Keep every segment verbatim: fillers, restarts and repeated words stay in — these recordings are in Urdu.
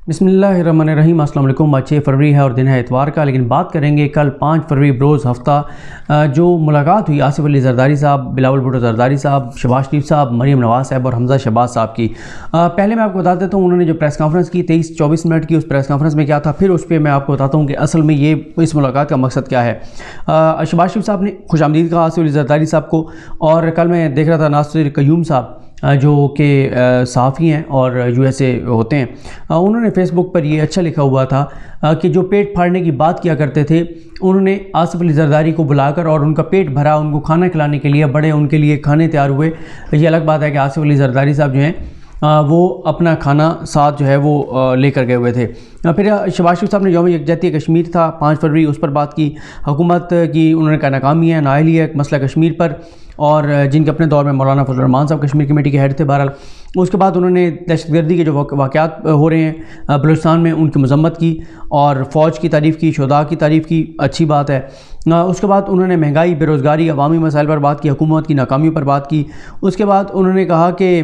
بسم اللہ الرحمن الرحیم۔ السلام علیکم۔ آج چھ فروری ہے اور دن ہے اتوار کا، لیکن بات کریں گے کل پانچ فروری بروز ہفتہ جو ملاقات ہوئی آصف علی زرداری صاحب، بلاول بھٹو زرداری صاحب، شہباز شریف صاحب، مریم نواز صاحب اور حمزہ شہباز صاحب کی۔ پہلے میں آپ کو بتا دیتا ہوں انہوں نے جو پریس کانفرنس کی تیئیس چوبیس منٹ کی، اس پریس کانفرنس میں کیا تھا، پھر اس پہ میں آپ کو بتاتا ہوں کہ اصل میں یہ اس ملاقات کا مقصد کیا ہے۔ شہباز شریف صاحب نے خوش آمدید کہا آصف علی زرداری صاحب کو، اور کل میں دیکھ رہا تھا ناصر قیوم صاحب جو کہ صحافی ہیں اور یو ایس اے ہوتے ہیں، انہوں نے فیس بک پر یہ اچھا لکھا ہوا تھا کہ جو پیٹ پھاڑنے کی بات کیا کرتے تھے، انہوں نے آصف علی زرداری کو بلا کر اور ان کا پیٹ بھرا، ان کو کھانا کھلانے کے لیے بڑے ان کے لیے کھانے تیار ہوئے۔ یہ الگ بات ہے کہ آصف علی زرداری صاحب جو ہیں وہ اپنا کھانا ساتھ جو ہے وہ لے کر گئے ہوئے تھے۔ پھر شہباز شریف صاحب نے یوم یکجہتی کشمیر تھا پانچ فروری، اس پر بات کی، حکومت کی انہوں نے کہا ناکامی ہے، نااہلی ہے مسئلہ کشمیر پر، اور جن کے اپنے دور میں مولانا فضل الرحمان صاحب کشمیر کمیٹی کے ہیڈ تھے۔ بہرحال اس کے بعد انہوں نے دہشت گردی کے جو واقعات ہو رہے ہیں بلوچستان میں ان کی مذمت کی اور فوج کی تعریف کی، شہداء کی تعریف کی، اچھی بات ہے۔ اس کے بعد انہوں نے مہنگائی، بے روزگاری، عوامی مسائل پر بات کی، حکومت کی ناکامیوں پر بات کی۔ اس کے بعد انہوں نے کہا کہ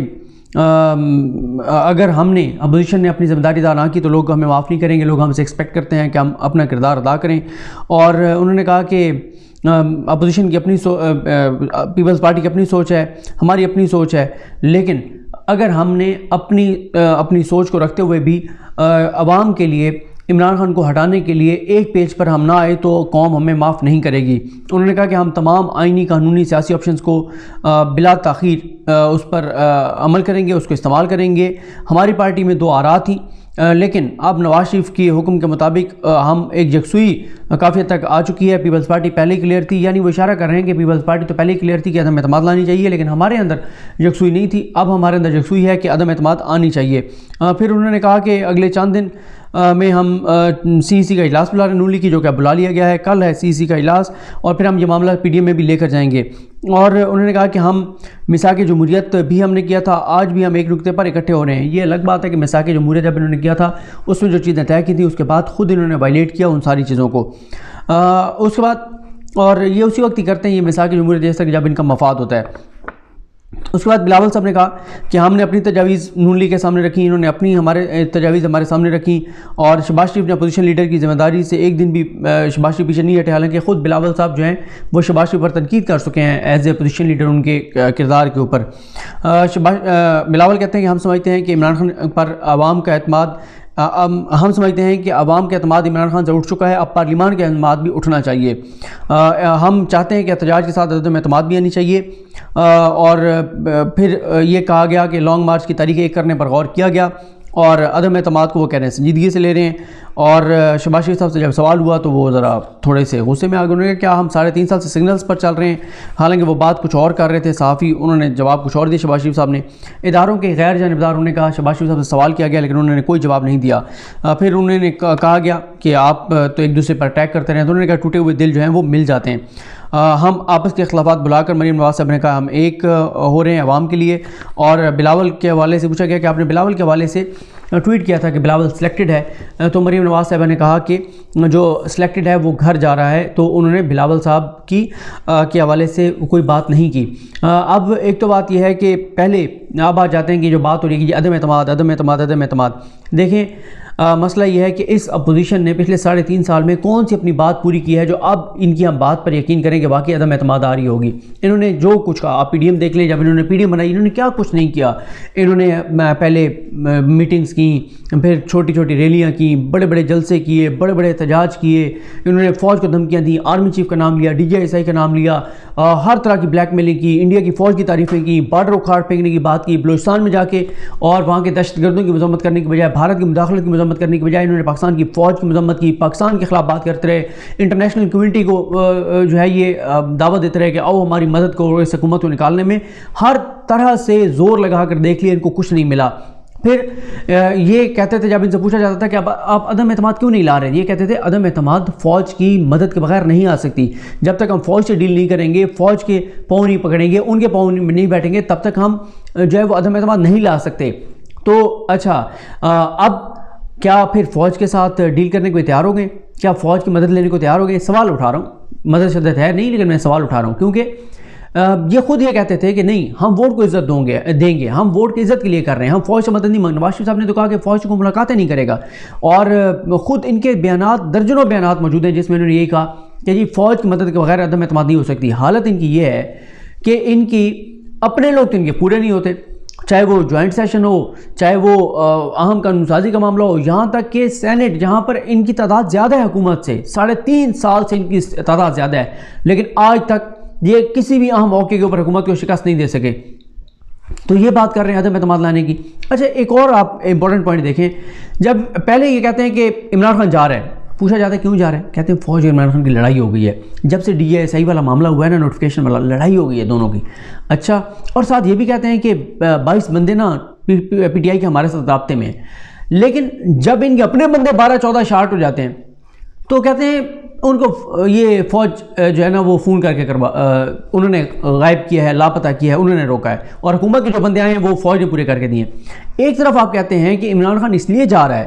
اگر ہم نے اپوزیشن نے اپنی ذمہ داری ادا نہ کی تو لوگ ہمیں معاف نہیں کریں گے، لوگ ہم سے ایکسپیکٹ کرتے ہیں کہ ہم اپنا کردار ادا کریں۔ اور انہوں نے کہا کہ اپوزیشن کی اپنی سو پیپلز پارٹی کی اپنی سوچ ہے، ہماری اپنی سوچ ہے، لیکن اگر ہم نے اپنی اپنی سوچ کو رکھتے ہوئے بھی عوام کے لیے عمران خان کو ہٹانے کے لیے ایک پیج پر ہم نہ آئے تو قوم ہمیں معاف نہیں کرے گی۔ انہوں نے کہا کہ ہم تمام آئینی، قانونی، سیاسی آپشنز کو بلا تاخیر اس پر عمل کریں گے، اس کو استعمال کریں گے۔ ہماری پارٹی میں دو آراء تھیں، لیکن اب نواز شریف کی حکم کے مطابق ہم ایک یکسوئی کافی حد تک آ چکی ہے۔ پیپلز پارٹی پہلے کلیئر تھی، یعنی وہ اشارہ کر رہے ہیں کہ پیپلز پارٹی تو پہلے کلیئر تھی کہ عدم اعتماد لانی چاہیے، لیکن ہمارے اندر یکسوئی نہیں تھی، اب ہمارے اندر یکسوئی ہے کہ عدم اعتماد آنی چاہیے۔ پھر انہوں نے کہا کہ اگلے چند دن میں ہم سی سی کا اجلاس بلا رہے ہیں، نون لیگ کی، جو کہ بلا لیا گیا ہے، کل ہے سی سی کا اجلاس، اور پھر ہم یہ معاملہ پی ڈی ایم میں بھی لے کر جائیں گے۔ اور انہوں نے کہا کہ ہم میثاق جمہوریت بھی ہم نے کیا تھا، آج بھی ہم ایک نقطے پر اکٹھے ہو رہے ہیں۔ یہ الگ بات ہے کہ میثاق جمہوریت جب انہوں نے کیا تھا اس میں جو چیزیں طے کی تھی اس کے بعد خود انہوں نے وائلیٹ کیا ان ساری چیزوں کو۔ اس کے بعد اور یہ اسی وقت ہی کرتے ہیں یہ میثاق جمہوریت جیسا کہ جب ان کا مفاد ہوتا ہے۔ اس کے بعد بلاول صاحب نے کہا کہ ہم نے اپنی تجاویز نون لیگ کے سامنے رکھی، انہوں نے اپنی ہمارے تجاویز ہمارے سامنے رکھی، اور شہباز شریف نے اپوزیشن لیڈر کی ذمہ داری سے ایک دن بھی شہباز شریف پیچھے نہیں ہٹے، حالانکہ خود بلاول صاحب جو ہیں وہ شہباز شریف پر تنقید کر چکے ہیں ایز اے اپوزیشن لیڈر ان کے کردار کے اوپر۔ بلاول کہتے ہیں کہ ہم سمجھتے ہیں کہ عمران خان پر عوام کا اعتماد ہم سمجھتے ہیں کہ عوام کا اعتماد عمران خان سے اٹھ چکا ہے، اب پارلیمان کا اعتماد بھی اٹھنا چاہیے۔ ہم چاہتے ہیں کہ احتجاج کے ساتھ عدم اعتماد بھی آنی چاہیے، اور پھر یہ کہا گیا کہ لانگ مارچ کی تاریخ ایک کرنے پر غور کیا گیا، اور عدم اعتماد کو وہ کہہ رہے ہیں سنجیدگی سے لے رہے ہیں۔ اور شہباز شریف صاحب سے جب سوال ہوا تو وہ ذرا تھوڑے سے غصے میں آ گئے، انہوں نے کہا کیا ہم ساڑھے تین سال سے سگنلز پر چل رہے ہیں، حالانکہ وہ بات کچھ اور کر رہے تھے صحافی، انہوں نے جواب کچھ اور دیا شہباز شریف صاحب نے۔ اداروں کے غیر جانبدار انہوں نے کہا، شہباز شریف صاحب سے سوال کیا گیا لیکن انہوں نے کوئی جواب نہیں دیا۔ پھر انہوں نے کہا گیا کہ آپ تو ایک دوسرے پر اٹیک کرتے رہے ہیں، تو انہوں نے کہا ٹوٹے ہوئے دل جو ہیں وہ مل جاتے ہیں۔ ہم آپس کے اختلافات بلا کر، مریم نواز صاحب نے کہا ہم ایک ہو رہے ہیں عوام کے لیے۔ اور بلاول کے حوالے سے پوچھا گیا کہ آپ نے بلاول کے حوالے سے ٹویٹ کیا تھا کہ بلاول سلیکٹڈ ہے، تو مریم نواز صاحبہ نے کہا کہ جو سلیکٹڈ ہے وہ گھر جا رہا ہے، تو انہوں نے بلاول صاحب کی کے حوالے سے کوئی بات نہیں کی۔ اب ایک تو بات یہ ہے کہ پہلے آپ آ جاتے ہیں کہ جو بات ہو رہی ہے کہ عدم اعتماد عدم اعتماد عدم اعتماد دیکھیں مسئلہ یہ ہے کہ اس اپوزیشن نے پچھلے ساڑھے تین سال میں کون سی اپنی بات پوری کی ہے جو اب ان کی ہم بات پر یقین کریں کہ واقعی عدم اعتماد آ رہی ہوگی۔ انہوں نے جو کچھ کہا، آپ پی ڈی ایم دیکھ لیں، جب انہوں نے پی ڈی ایم بنائی انہوں نے کیا کچھ نہیں کیا۔ انہوں نے پہلے میٹنگز کیں، پھر چھوٹی چھوٹی ریلیاں کیں، بڑے بڑے جلسے کیے، بڑے بڑے احتجاج کیے، انہوں نے فوج کو دھمکیاں دیں، آرمی چیف کا نام لیا، ڈی جی ایس آئی کا نام لیا، ہر طرح کی بلیک میلنگ کی، انڈیا کی فوج کی تعریفیں کی، بارڈر اکھاڑ پھینکنے کی بات کی، بلوچستان میں جا کے اور وہاں کے دہشت گردوں کی مذمت کرنے کی بجائے، بھارت کی مداخلت کی مذمت کرنے کی بجائے انہوں نے پاکستان کی فوج کی مذمت کی، پاکستان کے خلاف بات کرتے رہے، انٹرنیشنل کمیونٹی کو جو ہے یہ دعوت دیتے رہے کہ آؤ ہماری مدد کرو اس حکومت کو نکالنے میں، ہر طرح سے زور لگا کر دیکھ لیا، ان کو کچھ نہیں ملا۔ پھر یہ کہتے تھے جب ان سے پوچھا جاتا تھا کہ اب آپ عدم اعتماد کیوں نہیں لا رہے، یہ کہتے تھے عدم اعتماد فوج کی مدد کے بغیر نہیں آ سکتی، جب تک ہم فوج سے ڈیل نہیں کریں گے، فوج کے پاؤں نہیں پکڑیں گے، ان کے پاؤں نہیں بیٹھیں گے، تب تک ہم جو ہے وہ عدم اعتماد نہیں لا سکتے۔ تو اچھا اب کیا پھر فوج کے ساتھ ڈیل کرنے کو تیار ہو گئے، کیا فوج کی مدد لینے کو تیار ہو گئے؟ سوال اٹھا رہا ہوں، مدد شدت ہے نہیں لیکن میں سوال اٹھا رہا ہوں، کیونکہ یہ خود یہ کہتے تھے کہ نہیں ہم ووٹ کو عزت دوں گے دیں گے، ہم ووٹ کی عزت کے لیے کر رہے ہیں، ہم فوج سے مدد نہیں مانگ۔ نواز شریف صاحب نے تو کہا کہ فوج کو ملاقاتیں نہیں کرے گا، اور خود ان کے بیانات درجنوں بیانات موجود ہیں جس میں انہوں نے یہی کہا کہ جی فوج کی مدد کے بغیر عدم اعتماد نہیں ہو سکتی۔ حالت ان کی یہ ہے کہ ان کی اپنے لوگ تو ان کے پورے نہیں ہوتے، چاہے وہ جوائنٹ سیشن ہو، چاہے وہ اہم قانون سازی کا معاملہ ہو، یہاں تک کہ سینٹ جہاں پر ان کی تعداد زیادہ ہے حکومت سے، ساڑھے تین سال سے ان کی تعداد زیادہ ہے، لیکن آج تک یہ کسی بھی اہم موقع کے اوپر حکومت کو شکست نہیں دے سکے۔ تو یہ بات کر رہے ہیں عدم اعتماد لانے کی۔ اچھا ایک اور آپ امپورٹنٹ پوائنٹ دیکھیں، جب پہلے یہ کہتے ہیں کہ عمران خان جا رہے ہیں، پوچھا جاتا ہے کیوں جا رہے ہیں، کہتے ہیں فوج اور عمران خان کی لڑائی ہو گئی ہے، جب سے ڈی اے ایس آئی والا معاملہ ہوا ہے نا، نوٹیفیکیشن والا، لڑائی ہو گئی ہے دونوں کی۔ اچھا اور ساتھ یہ بھی کہتے ہیں کہ بائیس بندے نا پی ٹی آئی کے ہمارے ساتھ رابطے میں ہیں، لیکن جب ان کے اپنے بندے بارہ چودہ شارٹ ہو جاتے ہیں تو کہتے ہیں ان کو یہ فوج جو ہے نا وہ فون کر کے کروا انہوں نے غائب کیا ہے، لاپتہ کیا ہے، انہوں نے روکا ہے، اور حکومت کے جو بندے آئے ہیں وہ فوج نے پورے کر کے دیے ہیں۔ ایک طرف آپ کہتے ہیں کہ عمران خان اس لیے جا رہا ہے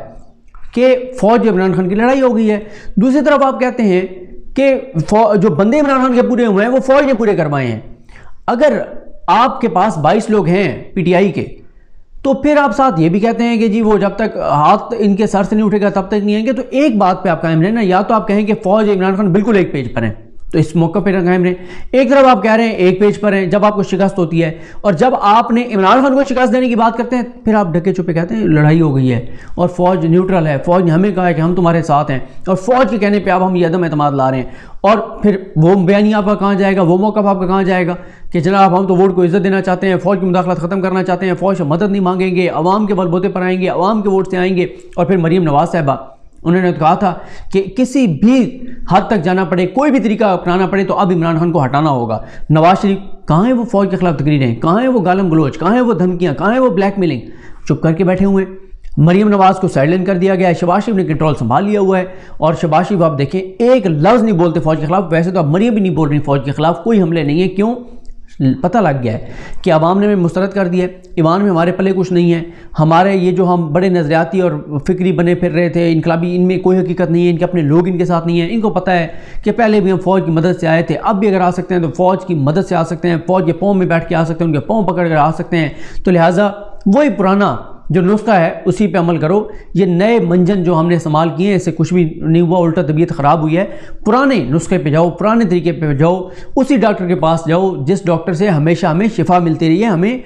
کہ فوج عمران خان کی لڑائی ہو گئی ہے، دوسری طرف آپ کہتے ہیں کہ جو بندے عمران خان کے پورے ہوئے ہیں وہ فوج نے پورے کروائے ہیں۔ اگر آپ کے پاس بائیس لوگ ہیں پی ٹی آئی کے، تو پھر آپ ساتھ یہ بھی کہتے ہیں کہ جی وہ جب تک ہاتھ ان کے سر سے نہیں اٹھے گا تب تک نہیں آئیں گے، تو ایک بات پہ آپ قائم رہیں نا، یا تو آپ کہیں کہ فوج عمران خان بالکل ایک پیج پر ہیں، تو اس موقع پہ قائم رہیں، ایک طرف آپ کہہ رہے ہیں ایک پیج پر ہیں جب آپ کو شکست ہوتی ہے، اور جب آپ نے عمران خان کو شکست دینے کی بات کرتے ہیں پھر آپ ڈھکے چھپے کہتے ہیں لڑائی ہو گئی ہے اور فوج نیوٹرل ہے، فوج نے ہمیں کہا ہے کہ ہم تمہارے ساتھ ہیں، اور فوج کے کہنے پہ اب ہم یہ عدم اعتماد لا رہے ہیں، اور پھر وہ بیانیہ آپ کا کہاں جائے گا، وہ موقف آپ کا کہاں جائے گا کہ جناب ہم تو ووٹ کو عزت دینا چاہتے ہیں، فوج کی مداخلت ختم کرنا چاہتے ہیں، فوج سے مدد نہیں مانگیں گے، عوام کے بل بوتے پر آئیں گے، عوام کے ووٹ سے آئیں گے۔ اور پھر مریم نواز صاحبہ انہوں نے کہا تھا کہ کسی بھی حد تک جانا پڑے، کوئی بھی طریقہ اپنانا پڑے تو اب عمران خان کو ہٹانا ہوگا۔ نواز شریف کہاں ہیں وہ فوج کے خلاف تقریریں، کہاں ہیں وہ گالم گلوچ، کہاں ہیں وہ دھمکیاں، کہاں ہیں وہ بلیک میلنگ، چپ کر کے بیٹھے ہوئے ہیں۔ مریم نواز کو سائیڈ لائن کر دیا گیا ہے، شہباز شریف نے کنٹرول سنبھال لیا ہوا ہے، اور شہباز شریف آپ دیکھیں ایک لفظ نہیں بولتے فوج کے خلاف، ویسے تو اب مریم بھی نہیں بول رہی فوج کے خلاف، کوئی حملے نہیں ہے، کیوں؟ پتہ لگ گیا ہے کہ عوام نے ہمیں مسترد کر دیا ہے، ایوان میں ہمارے پلے کچھ نہیں ہے، ہمارے یہ جو ہم بڑے نظریاتی اور فکری بنے پھر رہے تھے انقلابی، ان میں کوئی حقیقت نہیں ہے، ان کے اپنے لوگ ان کے ساتھ نہیں ہیں، ان کو پتہ ہے کہ پہلے بھی ہم فوج کی مدد سے آئے تھے، اب بھی اگر آ سکتے ہیں تو فوج کی مدد سے آ سکتے ہیں، فوج کے پاؤں میں بیٹھ کے آ سکتے ہیں، ان کے پاؤں پکڑ کر آ سکتے ہیں، تو لہٰذا وہی پرانا جو نسخہ ہے اسی پہ عمل کرو، یہ نئے منجن جو ہم نے استعمال کیے ہیں اس سے کچھ بھی نہیں ہوا، الٹا طبیعت خراب ہوئی ہے، پرانے نسخے پہ جاؤ، پرانے طریقے پہ جاؤ، اسی ڈاکٹر کے پاس جاؤ جس ڈاکٹر سے ہمیشہ ہمیں شفا ملتی رہی ہے، ہمیں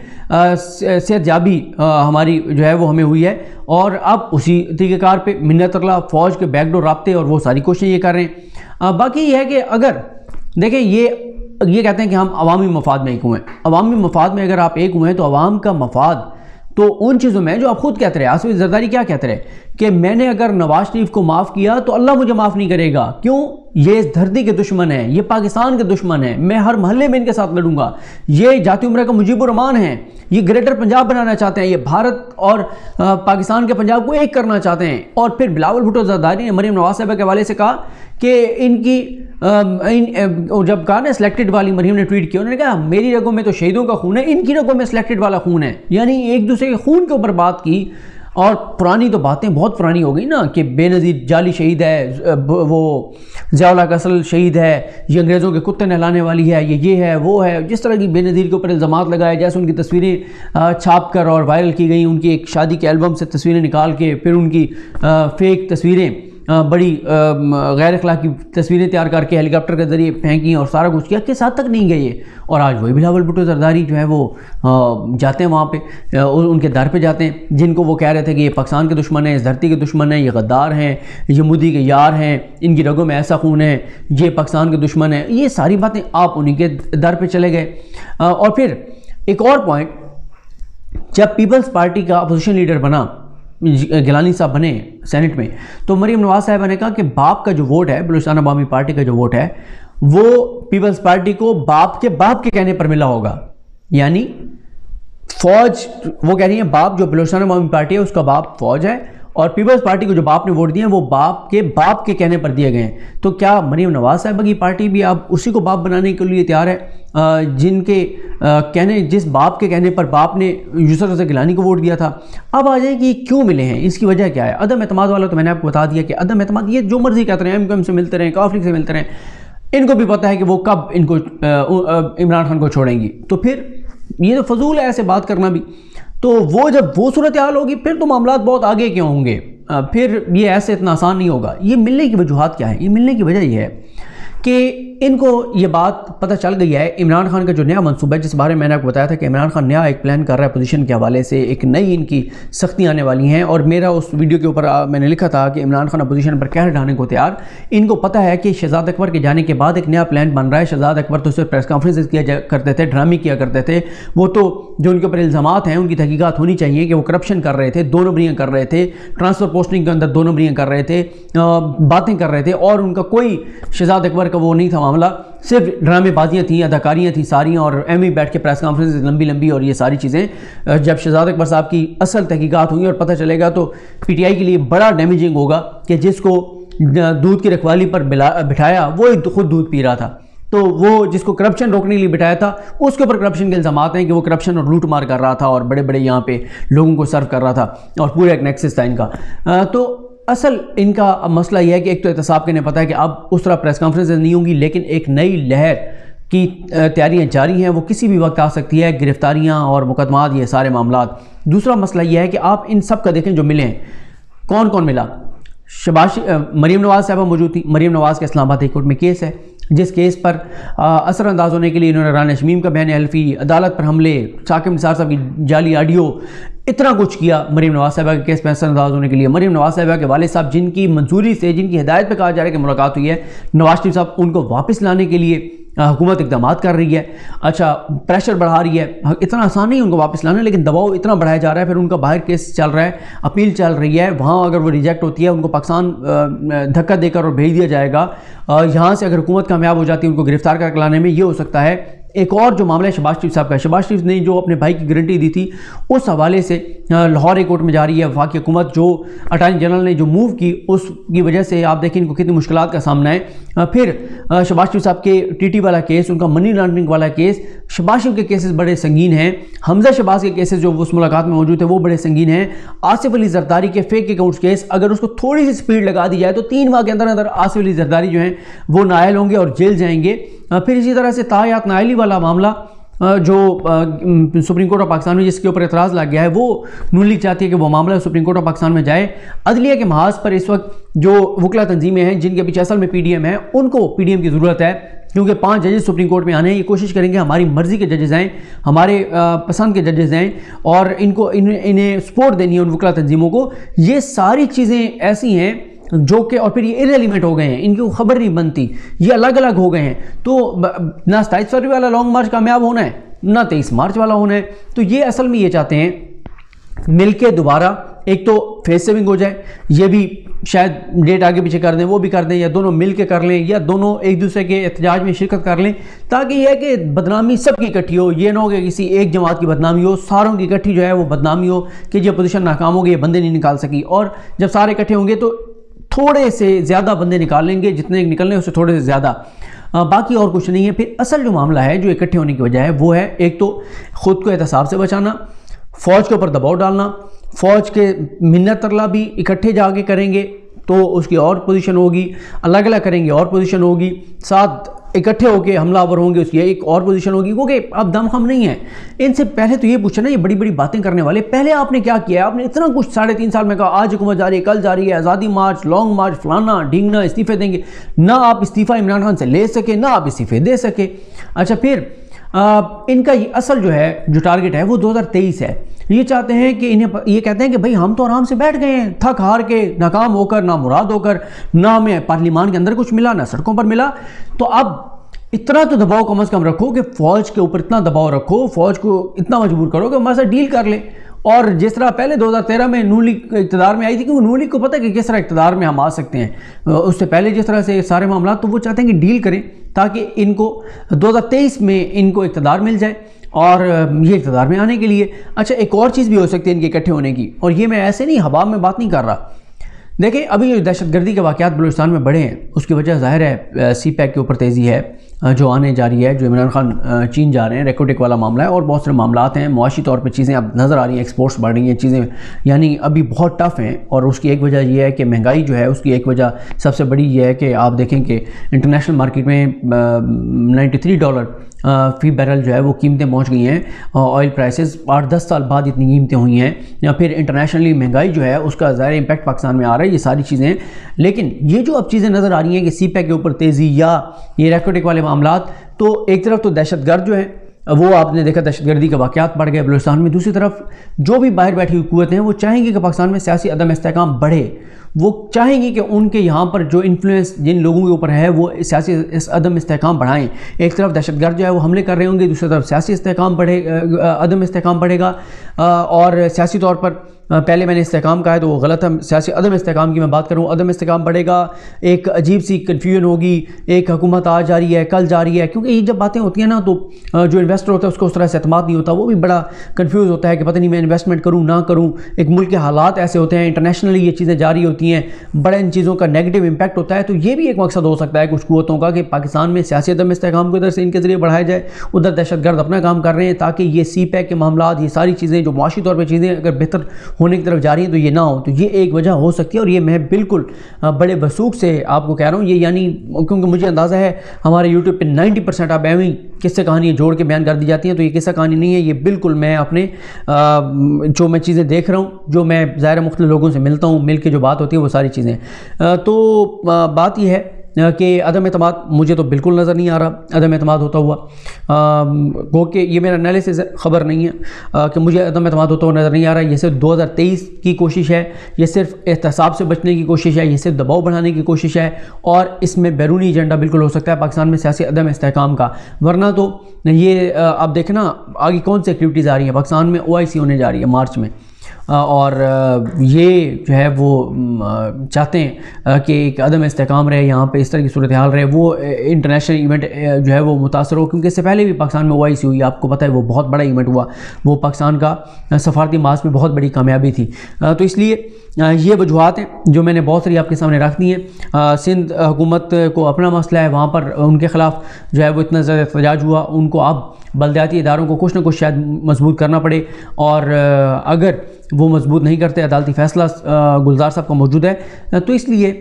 صحت یابی ہماری جو ہے وہ ہمیں ہوئی ہے، اور اب اسی طریقہ کار پہ منت اللہ فوج کے بیک ڈور رابطے اور وہ ساری کوششیں یہ کر رہے ہیں۔ باقی یہ ہے کہ اگر دیکھیں یہ یہ کہتے ہیں کہ ہم عوامی مفاد میں ایک ہوئے ہیں، عوامی مفاد میں اگر آپ ایک ہوئے ہیں تو عوام کا مفاد تو ان چیزوں میں جو آپ خود کہتے رہے، آصف زرداری کیا کہتے رہے کہ میں نے اگر نواز شریف کو معاف کیا تو اللہ مجھے معاف نہیں کرے گا، کیوں؟ یہ اس دھرتی کے دشمن ہیں، یہ پاکستان کے دشمن ہیں، میں ہر محلے میں ان کے ساتھ لڑوں گا، یہ جاتی عمرہ کا مجیب الرحمان ہیں، یہ گریٹر پنجاب بنانا چاہتے ہیں، یہ بھارت اور پاکستان کے پنجاب کو ایک کرنا چاہتے ہیں۔ اور پھر بلاول بھٹو زرداری نے مریم نواز صاحبہ کے حوالے سے کہا کہ ان کی جب کہا نا سلیکٹڈ والی، مریم نے ٹویٹ کیا، انہوں نے کہا میری رگوں میں تو شہیدوں کا خون ہے، ان کی رگوں میں سلیکٹڈ والا خون ہے، یعنی ایک دوسرے کے خون کے اوپر بات کی۔ اور پرانی تو باتیں بہت پرانی ہو گئی نا کہ بے نظیر جعلی شہید ہے، وہ ضیاء الحق اصل شہید ہے، یہ انگریزوں کے کتے نہلانے والی ہے، یہ یہ ہے وہ ہے، جس طرح کی بے نظیر کے اوپر الزامات لگائے، جیسے ان کی تصویریں چھاپ کر اور وائرل کی گئیں، ان کی ایک شادی کے البم سے تصویریں نکال کے پھر ان کی فیک تصویریں، بڑی غیر اخلاقی تصویریں تیار کر کے ہیلی کاپٹر کے ذریعے پھینکی اور سارا کچھ کیا، کس حد تک نہیں گئے یہ۔ اور آج وہی بلاول بھٹو زرداری جو ہے وہ جاتے ہیں وہاں پہ، ان کے در پہ جاتے ہیں جن کو وہ کہہ رہے تھے کہ یہ پاکستان کے دشمن ہیں، اس دھرتی کے دشمن ہیں، یہ غدار ہیں، یہ مودی کے یار ہیں، ان کی رگوں میں ایسا خون ہے، یہ پاکستان کے دشمن ہیں، یہ ساری باتیں آپ انہی کے در پہ چلے گئے۔ اور پھر ایک اور پوائنٹ، جب پیپلز پارٹی کا اپوزیشن لیڈر بنا گیلانی صاحب بنے سینٹ میں، تو مریم نواز صاحبہ نے کہا کہ باپ کا جو ووٹ ہے، بلوچستان عوامی پارٹی کا جو ووٹ ہے، وہ پیپلز پارٹی کو باپ کے باپ کے کہنے پر ملا ہوگا، یعنی فوج، وہ کہہ رہی ہیں باپ جو بلوچستان عوامی پارٹی ہے اس کا باپ فوج ہے، اور پیپلز پارٹی کو جو باپ نے ووٹ دیے ہیں وہ باپ کے باپ کے کہنے پر دیے گئے ہیں۔ تو کیا مریم نواز صاحبہ کی پارٹی بھی اب اسی کو باپ بنانے کے لیے تیار ہے، جن کے کہنے، جس باپ کے کہنے پر باپ نے یوسف رضا گیلانی کو ووٹ دیا تھا؟ اب آ جائے کہ یہ کیوں ملے ہیں، اس کی وجہ کیا ہے؟ عدم اعتماد والا تو میں نے آپ کو بتا دیا کہ عدم اعتماد، یہ جو مرضی کہتے رہے ہیں، ایم کیو ایم سے ملتے رہیں، کاف لیگ سے ملتے رہیں، ان کو بھی پتہ ہے کہ وہ کب ان کو عمران خان کو چھوڑیں گی، تو پھر یہ تو فضول ہے ایسے بات کرنا بھی۔ تو وہ جب وہ صورتحال ہوگی پھر تو معاملات بہت آگے کیوں ہوں گے، پھر یہ ایسے اتنا آسان نہیں ہوگا۔ یہ ملنے کی وجوہات کیا ہیں؟ یہ ملنے کی وجہ یہ ہے کہ ان کو یہ بات پتہ چل گئی ہے، عمران خان کا جو نیا منصوبہ ہے، جس بارے میں نے آپ کو بتایا تھا کہ عمران خان نیا ایک پلان کر رہا ہے پوزیشن کے حوالے سے، ایک نئی ان کی سختیاں آنے والی ہیں، اور میرا اس ویڈیو کے اوپر میں نے لکھا تھا کہ عمران خان اپوزیشن پر کہر ڈھانے کو تیار۔ ان کو پتہ ہے کہ شہزاد اکبر کے جانے کے بعد ایک نیا پلان بن رہا ہے۔ شہزاد اکبر تو صرف پریس کانفرنسز کیا کرتے تھے، ڈرامے کیا کرتے تھے، وہ تو جو ان کے اوپر الزامات ہیں ان کی تحقیقات ہونی چاہیے کہ وہ کرپشن کر رہے تھے، دو نمبریاں کر رہے تھے، ٹرانسفر پوسٹنگ کے اندر دو نمبریاں کر رہے تھے، باتیں کر رہے تھے، اور ان کا کوئی شہزاد اکبر کا وہ نہیں تھا معاملہ، صرف ڈرامے بازیاں تھیں، اداکاریاں تھیں ساریاں، اور ایم ای بیٹھ کے پریس کانفرنس لمبی لمبی اور یہ ساری چیزیں۔ جب شہزاد اکبر صاحب کی اصل تحقیقات ہوئی اور پتہ چلے گا تو پی ٹی آئی کے لیے بڑا ڈیمیجنگ ہوگا کہ جس کو دودھ کی رکھوالی پر بٹھایا وہ خود دودھ پی رہا تھا، تو وہ جس کو کرپشن روکنے کے لیے بٹھایا تھا اس کے اوپر کرپشن کے الزامات ہیں کہ وہ کرپشن اور لوٹ مار کر رہا تھا اور بڑے بڑے یہاں پہ لوگوں کو سرو کر رہا تھا، اور پورا ایک نیکسس تھا ان کا۔ تو اصل ان کا مسئلہ یہ ہے کہ ایک تو احتساب کے نے پتہ ہے کہ اب اس طرح پریس کانفرنس نہیں ہوں گی، لیکن ایک نئی لہر کی تیاریاں جاری ہیں، وہ کسی بھی وقت آ سکتی ہے، گرفتاریاں اور مقدمات، یہ سارے معاملات۔ دوسرا مسئلہ یہ ہے کہ آپ ان سب کا دیکھیں جو ملے ہیں، کون کون ملا؟ شباش مریم نواز صاحبہ موجود تھی۔ مریم نواز کا اسلام آباد ہائی کورٹ میں کیس ہے، جس کیس پر اثر انداز ہونے کے لیے انہوں نے رانا شمیم کا بیان حلفی، عدالت پر حملے، ثاقب نثار صاحب کی جعلی آڈیو، اتنا کچھ کیا مریم نواز صاحبہ کے کیس پہ اثر انداز ہونے کے لیے۔ مریم نواز صاحبہ کے والد صاحب جن کی منظوری سے، جن کی ہدایت پہ کہا جا رہا ہے کہ ملاقات ہوئی ہے نواز شریف صاحب، ان کو واپس لانے کے لیے حکومت اقدامات کر رہی ہے، اچھا پریشر بڑھا رہی ہے۔ اتنا آسان نہیں ان کو واپس لانا، لیکن دباؤ اتنا بڑھایا جا رہا ہے، پھر ان کا باہر کیس چل رہا ہے، اپیل چل رہی ہے، وہاں اگر وہ ریجیکٹ ہوتی ہے ان کو پاکستان دھکا دے کر اور بھیج دیا جائے گا، یہاں سے اگر حکومت کامیاب ہو جاتی ہے ان کو گرفتار کر کے لانے میں، یہ ہو سکتا ہے۔ ایک اور جو معاملہ ہے شہباز شریف صاحب کا، شہباز شریف نے جو اپنے بھائی کی گارنٹی دی تھی اس حوالے سے لاہور ہائی کورٹ میں جاری ہے۔ وفاقی حکومت جو اٹارنی جنرل نے جو موو کی اس کی وجہ سے آپ دیکھیں ان کو کتنی مشکلات کا سامنا ہے۔ پھر شہباز شریف صاحب کے ٹی ٹی والا کیس، ان کا منی لانڈرنگ والا کیس، شہباز شریف کے کیسز بڑے سنگین ہیں، حمزہ شہباز کے کیسز جو اس ملاقات میں موجود تھے وہ بڑے سنگین ہیں، آصف علی زرداری کے فیک اکاؤنٹس کیس اگر اس کو تھوڑی سی سپیڈ لگا دی جائے تو تین ماہ کے اندر اندر آصف علی زرداری جو ہیں وہ نائل ہوں گے اور جیل جائیں گے۔ پھر اسی طرح سے طاہیات نائلی والا معاملہ جو سپریم کورٹ آف پاکستان میں جس کے اوپر اعتراض لگ گیا ہے، وہ نون لیگ چاہتی ہے کہ وہ معاملہ سپریم کورٹ آف پاکستان میں جائے۔ عدلیہ کے محاذ پر اس وقت جو وکلا تنظیمیں ہیں جن کے پیچھے اصل میں پی ڈی ایم ہے، ان کو پی ڈی ایم کی ضرورت ہے، کیونکہ پانچ ججز سپریم کورٹ میں آنے ہیں، یہ کوشش کریں گے ہماری مرضی کے ججز ہیں، ہمارے پسند کے ججز ہیں، اور ان کو انہیں سپورٹ دینی ہے ان وکلا تنظیموں کو۔ یہ ساری چیزیں ایسی ہیں جو کہ، اور پھر یہ ارریلیونٹ ہو گئے ہیں، ان کی خبر نہیں بنتی، یہ الگ الگ ہو گئے ہیں۔ تو نہ ستائیس فروری والا لانگ مارچ کامیاب ہونا ہے، نہ تیئیس مارچ والا ہونا ہے، تو یہ اصل میں یہ چاہتے ہیں مل کے دوبارہ ایک تو فیس سیونگ ہو جائے، یہ بھی شاید ڈیٹ آگے پیچھے کر دیں، وہ بھی کر دیں، یا دونوں مل کے کر لیں، یا دونوں ایک دوسرے کے احتجاج میں شرکت کر لیں، تاکہ یہ ہے کہ بدنامی سب کی اکٹھی ہو، یہ نہ ہو کہ کسی ایک جماعت کی بدنامی ہو، ساروں کی اکٹھی جو ہے وہ بدنامی ہو کہ یہ اپوزیشن ناکام ہو گئی، یہ بندے نہیں نکال سکی، اور جب سارے اکٹھے ہوں گے تو تھوڑے سے زیادہ بندے نکال لیں گے، جتنے نکلنے اس سے تھوڑے سے زیادہ، باقی اور کچھ نہیں ہے۔ پھر اصل جو معاملہ ہے جو اکٹھے ہونے کی وجہ ہے وہ ہے ایک تو خود کو احتساب سے بچانا، فوج کے اوپر دباؤ ڈالنا، فوج کے منت ترلا بھی اکٹھے جا کے کریں گے تو اس کی اور پوزیشن ہوگی، الگ الگ کریں گے اور پوزیشن ہوگی، ساتھ اکٹھے ہو کے حملہ آور ہوں گے اس کی ایک اور پوزیشن ہوگی، کیونکہ اب دم خم نہیں ہے۔ ان سے پہلے تو یہ پوچھنا، یہ بڑی بڑی باتیں کرنے والے، پہلے آپ نے کیا کیا ہے؟ آپ نے اتنا کچھ ساڑھے تین سال میں کہا آج حکومت جاری ہے، کل جاری ہے، آزادی مارچ، لانگ مارچ، فلانا ڈھینگنا، استعفے دیں گے، نہ آپ استعفیٰ عمران خان سے لے سکے، نہ آپ استعفے دے سکے۔ اچھا پھر ان کا یہ اصل جو ہے جو ٹارگٹ ہے وہ دو ہزار تیئیس ہے، یہ چاہتے ہیں کہ انہیں یہ کہتے ہیں کہ بھائی ہم تو آرام سے بیٹھ گئے ہیں، تھک ہار کے، ناکام ہو کر، نامراد ہو کر، نہ ہمیں پارلیمان کے اندر کچھ ملا، نہ سڑکوں پر ملا، تو اب اتنا تو دباؤ کم از کم رکھو کہ فوج کے اوپر اتنا دباؤ رکھو، فوج کو اتنا مجبور کرو کہ ہمارے ساتھ ڈیل کر لیں۔ اور جس طرح پہلے دو ہزار تیرہ میں نون لیگ اقتدار میں آئی تھی، کیونکہ نون لیگ کو پتہ ہے کہ کس طرح اقتدار میں ہم آ سکتے ہیں، اس سے پہلے جس طرح سے سارے معاملات، تو وہ چاہتے ہیں کہ ڈیل کریں تاکہ ان کو دو ہزار تیئیس میں ان کو اقتدار مل جائے، اور یہ اقتدار میں آنے کے لیے۔ اچھا ایک اور چیز بھی ہو سکتی ہے ان کے اکٹھے ہونے کی، اور یہ میں ایسے نہیں ہوا میں بات نہیں کر رہا، دیکھیں ابھی جو دہشت گردی کے واقعات بلوچستان میں بڑھے ہیں اس کی وجہ ظاہر ہے سی پیک کے اوپر تیزی ہے، جو آنے جا رہی ہے، جو عمران خان چین جا رہے ہیں، ریکوٹک والا معاملہ ہے، اور بہت سارے معاملات ہیں معاشی طور پہ چیزیں اب نظر آ رہی ہیں، ایکسپورٹس بڑھ رہی ہیں، چیزیں یعنی ابھی بہت ٹف ہیں، اور اس کی ایک وجہ یہ ہے کہ مہنگائی جو ہے اس کی ایک وجہ سب سے بڑی یہ ہے کہ آپ دیکھیں کہ انٹرنیشنل مارکیٹ میں نائنٹی تھری ڈالر فی بیرل جو ہے وہ قیمتیں پہنچ گئی ہیں، آئل پرائسز آٹھ دس سال بعد اتنی قیمتیں ہوئی ہیں، یا پھر انٹرنیشنلی مہنگائی جو ہے اس کا ظاہر امپیکٹ پاکستان میں آ رہا ہے، یہ ساری چیزیں ہیں۔ لیکن یہ جو اب چیزیں نظر آ رہی ہیں کہ سی پیک کے اوپر تیزی یا یہ ریکوٹک والے معاملات، تو ایک طرف تو دہشت گرد جو ہیں وہ آپ نے دیکھا دہشت گردی کے واقعات بڑھ گئے بلوچستان میں، دوسری طرف جو بھی باہر بیٹھی قوتیں ہیں وہ چاہیں گی کہ پاکستان میں سیاسی عدم استحکام بڑھے، وہ چاہیں گی کہ ان کے یہاں پر جو انفلوئنس جن لوگوں کے اوپر ہے وہ سیاسی عدم استحکام بڑھائیں۔ ایک طرف دہشت گرد جو ہے وہ حملے کر رہے ہوں گے، دوسری طرف سیاسی استحکام بڑھے عدم استحکام بڑھے گا، اور سیاسی طور پر پہلے میں نے استحکام کہا ہے تو وہ غلط ہے، سیاسی عدم استحکام کی میں بات کروں، عدم استحکام بڑھے گا، ایک عجیب سی کنفیوژن ہوگی، ایک حکومت آج جا رہی ہے کل جا رہی ہے، کیونکہ یہ جب باتیں ہوتی ہیں نا تو جو انویسٹر ہوتا ہے اس کو اس طرح سے اعتماد نہیں ہوتا، وہ بھی بڑا کنفیوز ہوتا ہے کہ پتہ نہیں میں انویسٹمنٹ کروں نہ کروں، ایک ملک کے حالات ایسے ہوتے ہیں، انٹرنیشنلی یہ چیزیں جاری ہوتی ہیں، بڑا ان چیزوں کا نیگیٹو امپیکٹ ہوتا ہے، تو یہ بھی ایک مقصد ہو سکتا ہے کچھ قوتوں کا کہ پاکستان میں سیاسی عدم استحکام کو ادھر سے ان کے ذریعے بڑھایا جائے، ادھر دہشت گرد اپنا کام کر رہے ہیں تاکہ یہ سی پیک کے معاملات، یہ ساری چیزیں جو معاشی طور پہ چیزیں اگر بہتر ہونے کی طرف جا رہی ہیں تو یہ نہ ہو، تو یہ ایک وجہ ہو سکتی ہے۔ اور یہ میں بالکل بڑے وثوق سے آپ کو کہہ رہا ہوں، یہ یعنی کیونکہ مجھے اندازہ ہے ہمارے یوٹیوب پہ نائنٹی پرسینٹ آپ ایویں قصے کہانیاں جوڑ کے بیان کر دی جاتی ہیں، تو یہ قصہ کہانی نہیں ہے، یہ بالکل میں اپنے جو میں چیزیں دیکھ رہا ہوں، جو میں ظاہر مختلف لوگوں سے ملتا ہوں، مل کے جو بات ہوتی ہے وہ ساری چیزیں، تو بات یہ ہے کہ عدم اعتماد مجھے تو بالکل نظر نہیں آ رہا عدم اعتماد ہوتا ہوا، گو کہ یہ میرا انالیسس خبر نہیں ہے کہ مجھے عدم اعتماد ہوتا ہوا نظر نہیں آ رہا، یہ صرف دو ہزار تیئیس کی کوشش ہے، یہ صرف احتساب سے بچنے کی کوشش ہے، یہ صرف دباؤ بڑھانے کی کوشش ہے، اور اس میں بیرونی ایجنڈا بالکل ہو سکتا ہے پاکستان میں سیاسی عدم استحکام کا، ورنہ تو یہ آپ دیکھنا آگے کون سی ایکٹیویٹیز آ رہی ہیں پاکستان میں، او آئی سی ہونے جا رہی ہے مارچ میں، اور یہ جو ہے وہ چاہتے ہیں کہ ایک عدم استحکام رہے یہاں پہ، اس طرح کی صورتحال رہے، وہ انٹرنیشنل ایونٹ جو ہے وہ متاثر ہو، کیونکہ اس سے پہلے بھی پاکستان میں او آئی سی ہوئی، آپ کو پتہ ہے وہ بہت بڑا ایونٹ ہوا، وہ پاکستان کا سفارتی محاذ میں بہت بڑی کامیابی تھی، تو اس لیے یہ وجوہات ہیں جو میں نے بہت ساری آپ کے سامنے رکھ دی ہیں۔ سندھ حکومت کو اپنا مسئلہ ہے، وہاں پر ان کے خلاف جو ہے وہ اتنا زیادہ احتجاج ہوا، ان کو اب بلدیاتی اداروں کو کچھ نہ کچھ شاید مضبوط کرنا پڑے، اور اگر وہ مضبوط نہیں کرتے، عدالتی فیصلہ گلزار صاحب کا موجود ہے، تو اس لیے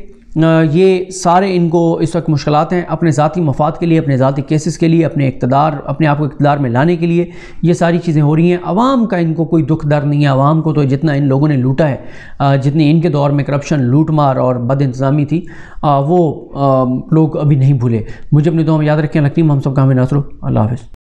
یہ سارے ان کو اس وقت مشکلات ہیں، اپنے ذاتی مفاد کے لیے، اپنے ذاتی کیسز کے لیے، اپنے اقتدار اپنے آپ کو اقتدار میں لانے کے لیے یہ ساری چیزیں ہو رہی ہیں۔ عوام کا ان کو کوئی دکھ درد نہیں ہے، عوام کو تو جتنا ان لوگوں نے لوٹا ہے، جتنی ان کے دور میں کرپشن، لوٹ مار اور بد انتظامی تھی، وہ لوگ ابھی نہیں بھولے۔ مجھے اپنی دعا میں یاد رکھیں، لکھنی ہم سب کا ہمیں ناصر ہو۔ اللہ حافظ۔